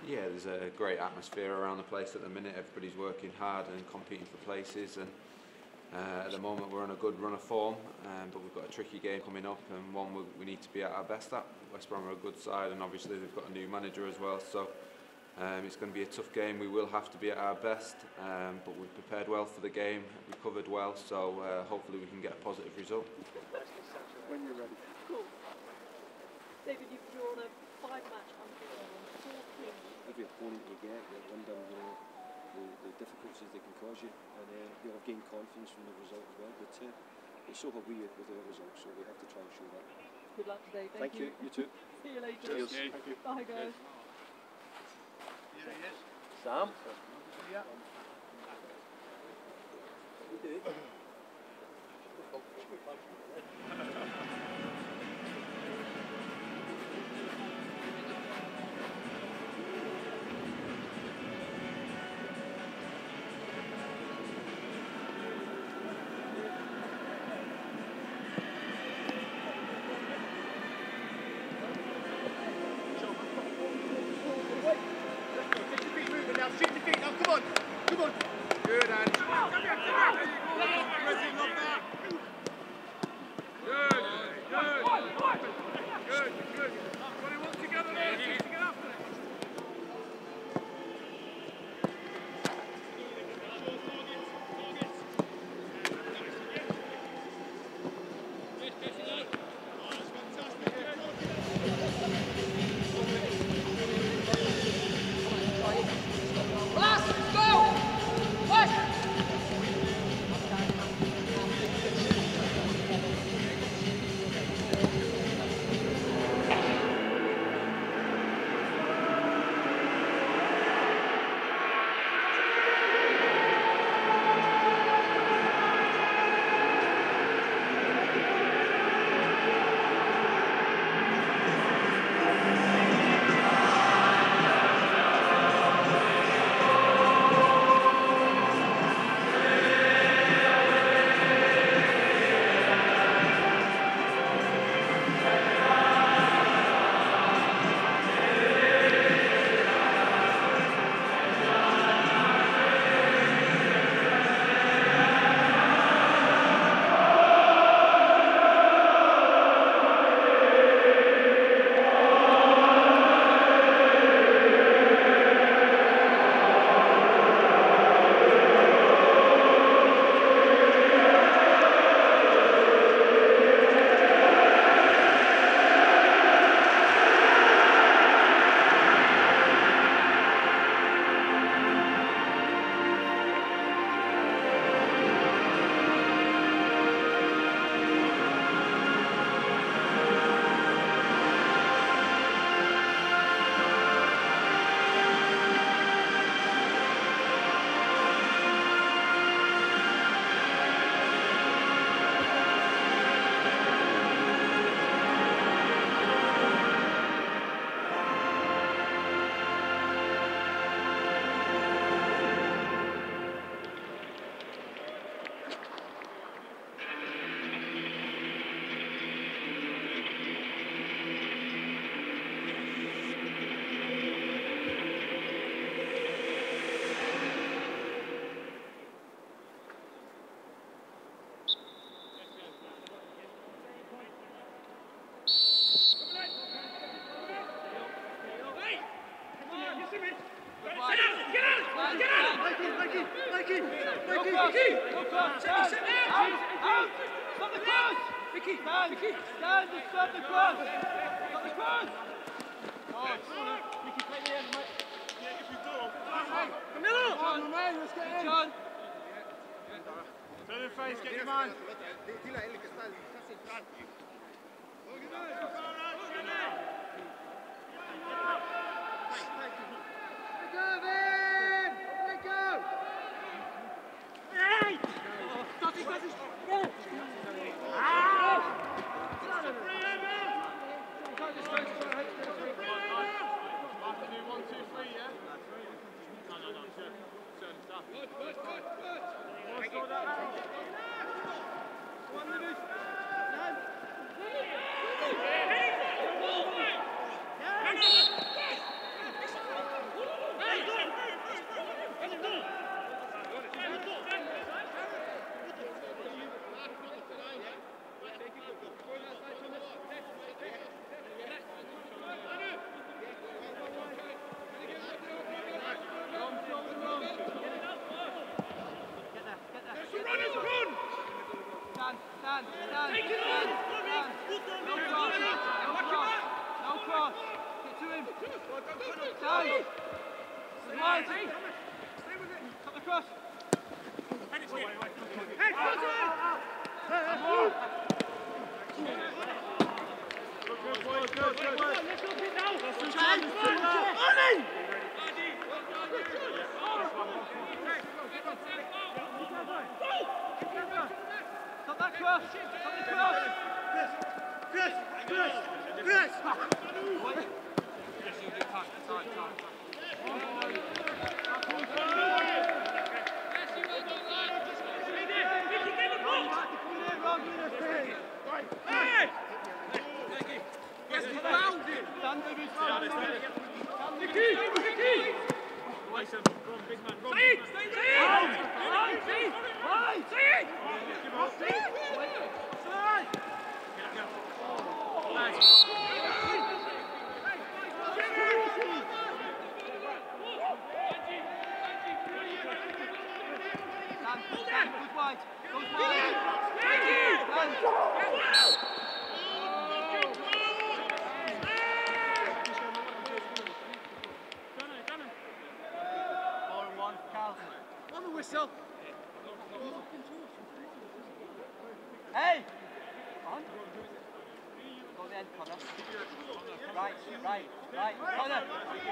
Yeah, there's a great atmosphere around the place at the minute. Everybody's working hard and competing for places, and at the moment we're on a good run of form, but we've got a tricky game coming up, and one we need to be at our best at. West Brom are a good side, and obviously they've got a new manager as well, so it's going to be a tough game. We will have to be at our best, but we've prepared well for the game, we covered well, so hopefully we can get a positive result. When you're ready. Cool. David, you're on a 5-match unbeaten run, 4 clean. Every opponent you get, you're wondering the difficulties they can cause you, and they'll have gained confidence from the result as well. But so have we with our results, so we have to try and show that. Good luck today. Thank you. You too. See you later. Cheers. Thank you. Bye, guys. Sam? Yeah. Hey! On. Go then, Connor. Right, Connor.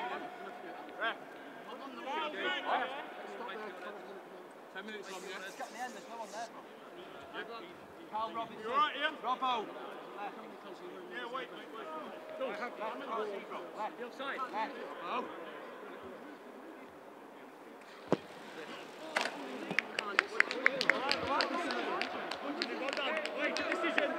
10 minutes on, yeah? It's got the end, there's no one there, bro. Carl Robinson. You alright, Ian? Robbo. Yeah, wait. Left. Outside. Left. Oh. Wait, decision.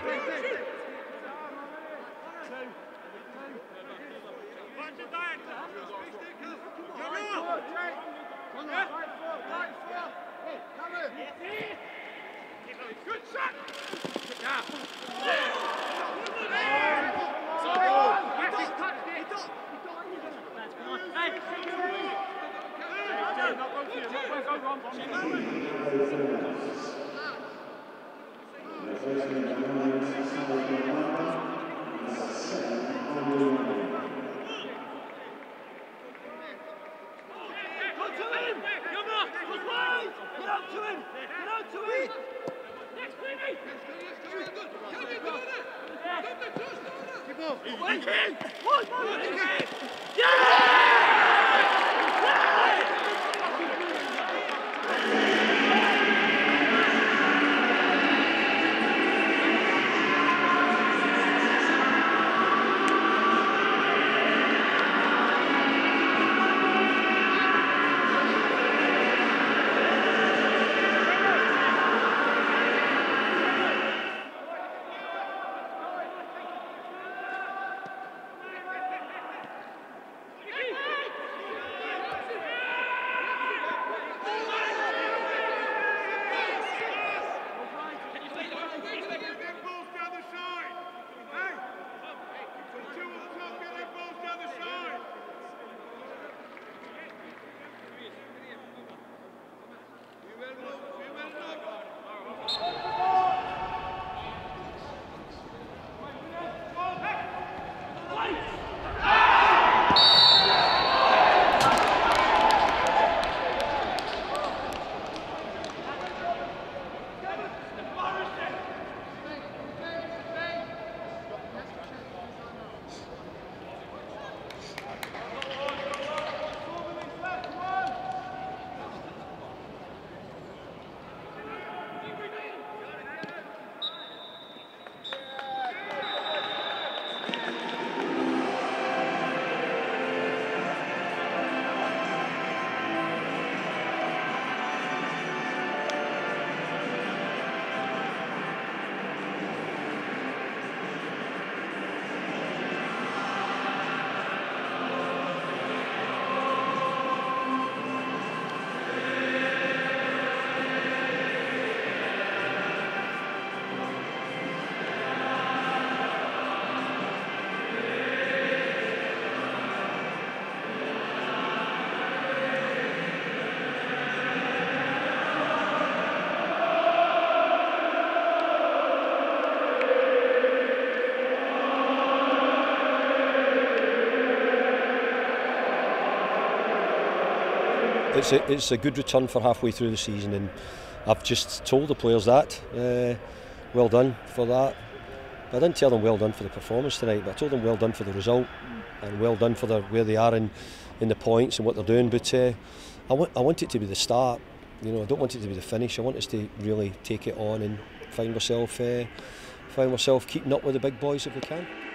Good shot! Yeah. It's a good return for halfway through the season, and I've just told the players that. Well done for that. I didn't tell them well done for the performance tonight, but I told them well done for the result and well done for where they are in the points and what they're doing. But I want it to be the start. You know, I don't want it to be the finish. I want us to really take it on and find ourselves keeping up with the big boys if we can.